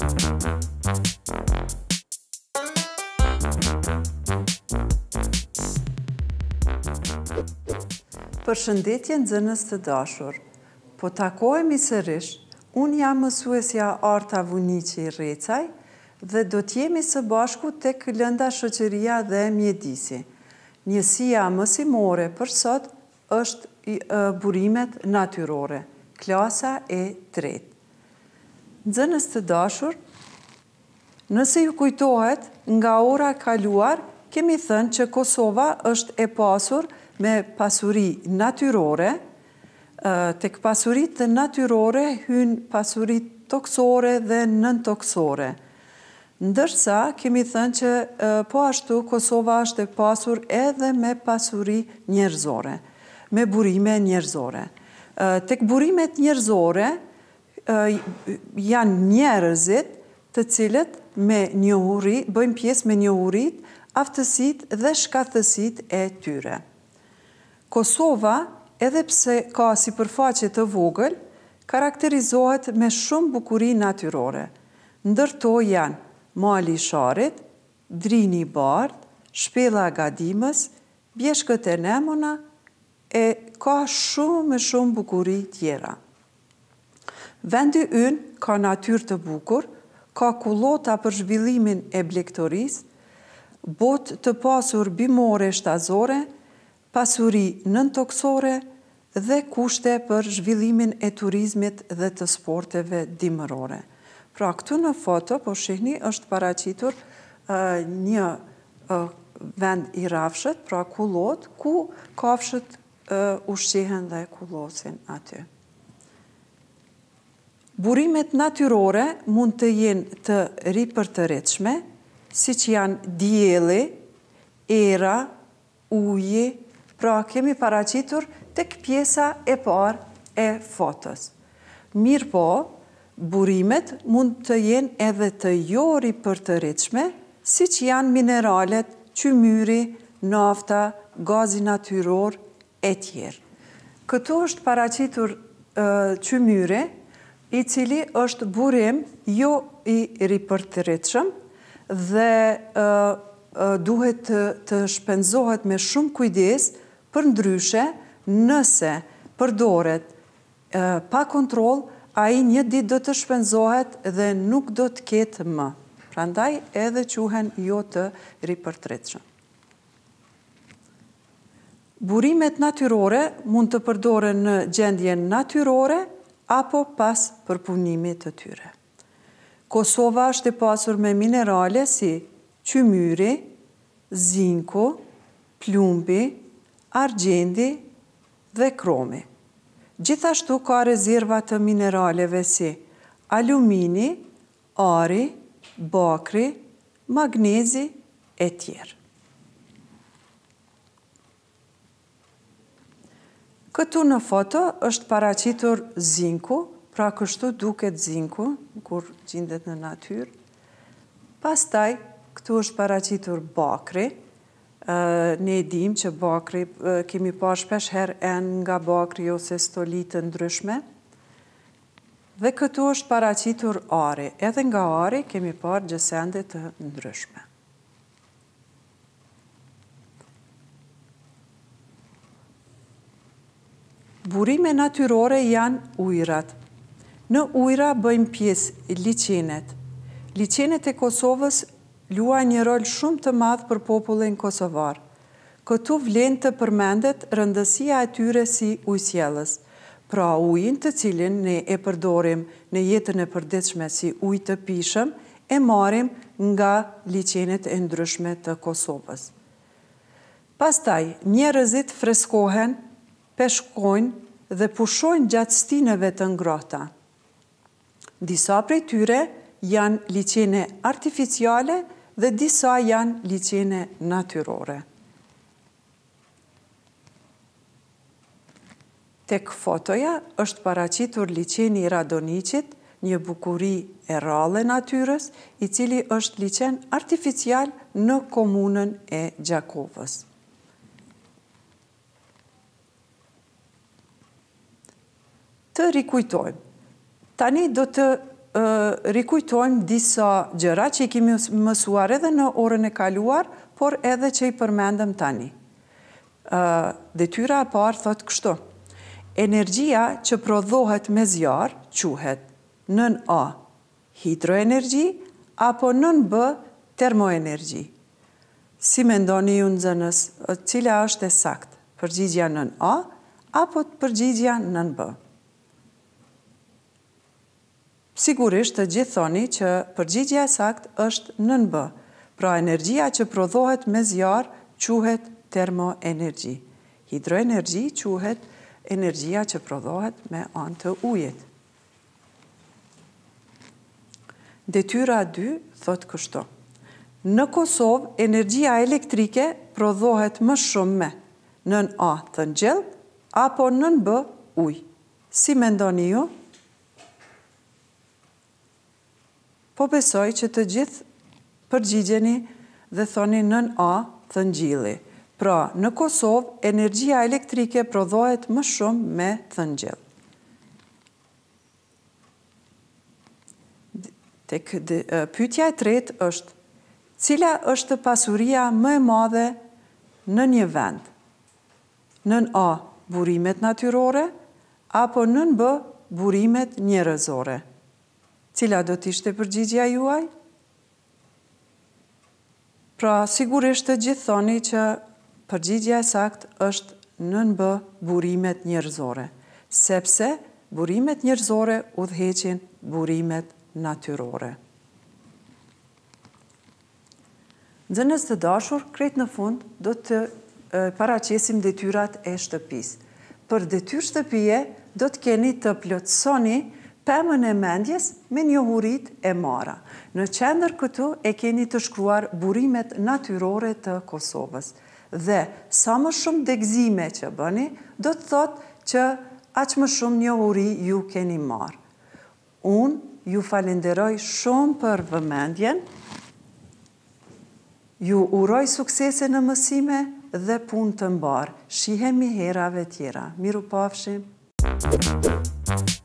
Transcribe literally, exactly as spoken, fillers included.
Përshëndetje nxënës të dashur. Po takohemi sërish, unë jam mësuesja Arta Vuniqi Recaj dhe do t'jemi së bashku tek lënda shoqëria dhe mjedisi. Njësia mësimore për sot është burimet natyrore, klasa e tretë. Nxënës të dashur, nëse ju kujtohet, nga ora kaluar, kemi thënë që Kosova është e pasur me pasuri natyrore, tek pasurit të natyrore hynë pasurit toksore dhe nën-toksore. Ndërsa kemi thënë që po ashtu Kosova është e pasur edhe me pasuri njerëzore, me burime njerëzore. Tek burimet njerëzore janë njerëzit të cilët me njohuri, bëjmë pjesë me njohurit, aftësit dhe shkathësit e tyre. Kosova, edhe pse ka sipërfaqe të vogël, karakterizohet me shumë bukuri natyrore. Ndërto janë Mali i Sharit, Drini i Bardhë, Shpella e Gadimës, Bjeshkët e Nemona e ka shumë me shumë bukuri tjera. Vendi ynë ka natyrë të bukur, ka kullota për zhvillimin e blegtorisë, botë të pasur bimore shtazore, pasuri nën-toksore dhe kushte për zhvillimin e turizmit dhe të sporteve dimërore. Pra këtu në foto, po shihni, është paraqitur uh, një uh, vend i rafshët, pra kullot, ku kafshët uh, ushqihen dhe kullosin aty. Burimet natyrore mund të jenë të ripërtëritshme, si që janë dielli, era, uji, pra kemi paraqitur tek pjesa e parë e fotos. Mirë po, burimet mund të jenë edhe të jo ripërtëritshme, si që janë mineralet, qymyri, nafta, gazi natyror e tjerë. Këtu është paraqitur uh, qymyri, i cili është burim jo i ripërtëritshëm dhe uh, uh, duhet të, të shpenzohet me shumë kujdes, për ndryshe, nëse përdoret uh, pa kontrol, ai një ditë do të shpenzohet dhe nuk do të ketë më. Prandaj edhe quhen jo të ripërtëritshëm. Burimet natyrore mund të përdoren në gjendje natyrore apo pas përpunimit të tyre. Kosova është e pasur me minerale si qymyri, zinku, plumbi, argjendi dhe kromi. Gjithashtu ka rezerva të mineraleve si alumini, ari, bakri, magnezi e tjerë. Këtu në foto është paraqitur zinku, pra kështu duket zinku, kur gjendet në natyrë. Pastaj, këtu është paraqitur bakri. Uh, ne dim që bakri, uh, kemi pa shpesh herë enë nga bakri ose stolitë ndryshme. Dhe këtu është paraqitur ari. Edhe nga ari kemi parë gjësende të ndryshme. Burime natyrore janë ujrat. Në ujra bëjmë pjesë liçenet. Liçenet e Kosovës luaj një rol shumë të madh për popullin kosovar. Këtu vlen të përmendet rëndësia e tyre si ujësjellës, pra ujin të cilin ne e përdorim në jetën e përditshme si ujë të pishëm, e marrim nga liçenet e ndryshme të Kosovës. Pastaj, njerëzit freskohen, peshkojnë dhe pushojnë gjatë stineve të ngrohta. Disa prej tyre janë liçene artificiale dhe disa janë liçene natyrore. Tek fotoja është paraqitur liçeni i Radoniqit, një bukuri e rrallë e natyrës, i cili është liçen artificial në komunën e Gjakovës. Të rikujtojmë. Tani do të rikujtojmë disa gjëra që i kemi mësuar edhe në orën e kaluar, por edhe që i përmendëm tani. Detyra e parë thot kështu. Energjia që prodhohet me zjarr quhet nën A hidroenergji apo nën B termoenergji. Si mendoni ju nxënës, cila është e saktë? Përgjigjja nën A apo përgjigjja nën B? Sigurisht të gjithë thoni që përgjigjja e saktë është nën B. Pra energjia që prodhohet me zjarr quhet termoenergji. Hidroenergji quhet energjia që prodhohet me anë të ujit. Detyra dy thot kështu. Në Kosovë, energjia elektrike prodhohet më shumë me nën A thënë gjellë apo nën B ujë. Si mendoni ju? Po besoj që të gjithë përgjigjeni dhe thoni nën A thënë gjilli. Pra, në Kosovë, energjia elektrike prodhohet më shumë me thënë gjellë. Tek pyetja e tretë është, cila është pasuria më e madhe në një vend? Nën A burimet natyrore apo nën B burimet njerëzore? Cila do t'ishte përgjigjja juaj? Pra, sigurisht të gjithë thoni që përgjigjja e saktë është nën B burimet njerëzore, sepse burimet njerëzore udhëheqin burimet natyrore. Nxënës të dashur, krejt në fund do të paraqesim detyrat e shtëpisë. Për detyrë shtëpie do të keni të plotësoni pemën e mendjes me njohurit e mara. Në qendër këtu e keni të shkruar burimet natyrore të Kosovës. Dhe sa më shumë degëzime që bëni, do të thotë që aq më shumë njohuri ju keni marë. Unë ju falenderoj shumë për vëmendjen, ju uroj suksese në mësime dhe punë të mbarë. Shihemi herave tjera. Miru pafshim.